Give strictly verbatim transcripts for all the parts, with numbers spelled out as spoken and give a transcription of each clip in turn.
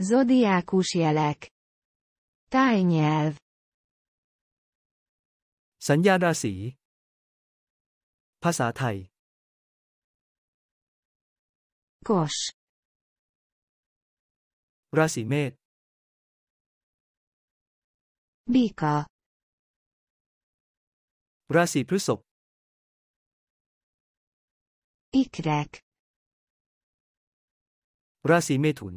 Zodiákus jelek. Tájnyelv. สัญญาณราศีภาษาไทย Kos. ราศีเมษ Bika. ราศีพฤษภ Ikrek. ราศีเมถุน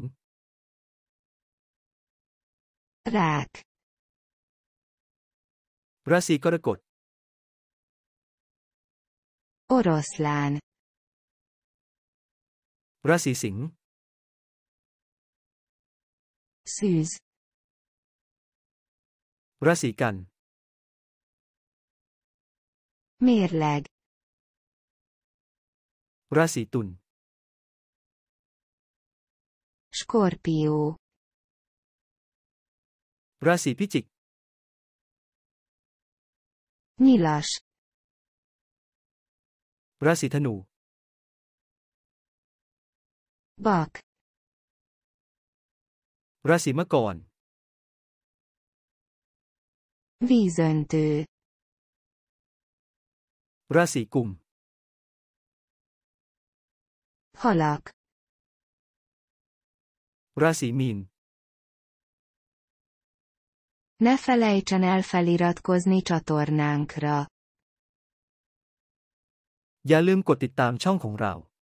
Rák. ราศีกรกฎ Oroszlán. ราศีสิงห์ Szűz. ราศีกัน Mérleg. ราศีตุล Skorpió. ราศีพิจิก Nyilas. ราศีธนู Bak. ราศีมังกร Vízöntő. ราศีกุม Halak. ราศีมีน Ne felejtsen el feliratkozni csatornánkra. อย่าลืมกดติดตามช่องของเรา